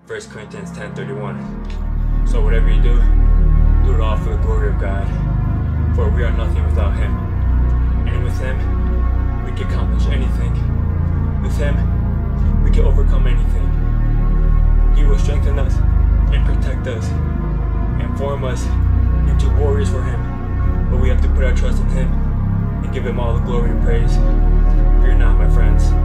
1 Corinthians 10:31. So whatever you do, do it all for the glory of God. For we are nothing without Him. And with Him, we can accomplish anything. With Him, we can overcome anything. He will strengthen us and protect us and form us into warriors for Him. But we have to put our trust in Him and give Him all the glory and praise. Fear not, my friends.